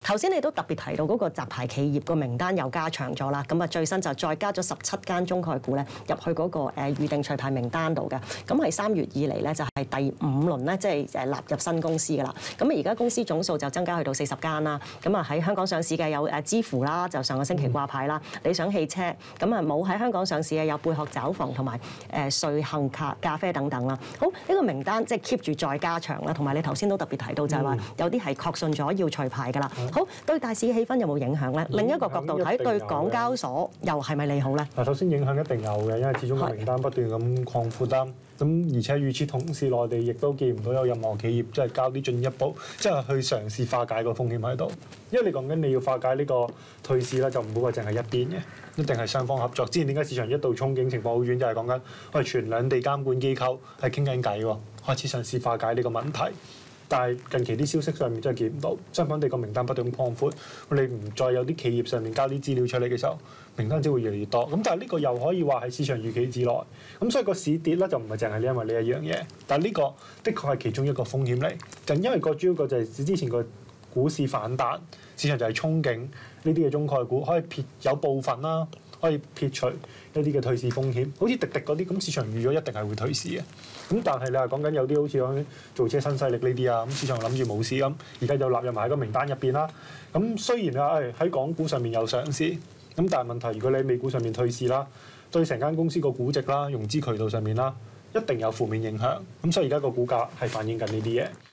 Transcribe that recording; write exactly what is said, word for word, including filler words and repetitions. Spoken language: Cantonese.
頭先你都特別提到嗰個雜牌企業個名單又加長咗啦，咁啊最新就再加咗十七間中概股咧入去嗰個誒預定除牌名單度嘅，咁係三月以嚟咧就係第五輪咧，即係誒納入新公司噶啦。咁啊而家公司總數就增加去到四十間啦，咁啊喺香港上市嘅有誒支付啦，就上個星期掛牌啦，嗯、理想汽車，咁啊冇喺香港上市嘅有貝殼找房同埋誒瑞幸咖咖啡等等啦。好，呢、這個名單即係 keep 住再加長啦，同埋你頭先都特別提到就係話有啲係確信咗要除牌噶啦。嗯、好，對大市嘅氣氛有冇影響咧？另一個角度睇，對港交所又係咪利好咧？ 嗱，首先影響一定有嘅，因為始終個名單不斷咁擴闊啦。咁而且與此同時，內地亦都見唔到有任何企業即係交啲進一步，即係去嘗試化解個風險喺度。因為你講緊你要化解呢個退市咧，就唔好話淨係一邊嘅，一定係雙方合作。之前點解市場一度憧憬情況好轉，就係講緊我哋全兩地監管機構係傾緊偈喎，開始嘗試化解呢個問題。但係近期啲消息上面真係見唔到，相反地個名單不斷擴闊，你唔再有啲企業上面交啲資料出嚟嘅時候，名單只會越嚟越多。咁但係呢個又可以話係市場預期之內。咁所以個市跌咧就唔係淨係因為呢一樣嘢，但係呢個的確係其中一個風險嚟。就因為個主要個就係之前個股市反彈，市場就係憧憬呢啲嘅中概股可以撇有部分啦。可以撇除一啲嘅退市風險，好似滴滴嗰啲咁，市場預咗一定係會退市嘅。咁但係你話講緊有啲好似講造車新勢力呢啲啊，咁市場諗住冇事咁，而家就納入埋喺個名單入邊啦。咁雖然啊，喺港股上面有上市，咁但係問題，如果你喺美股上面退市啦，對成間公司個估值啦、融資渠道上面啦，一定有負面影響。咁所以而家個股價係反映緊呢啲嘢。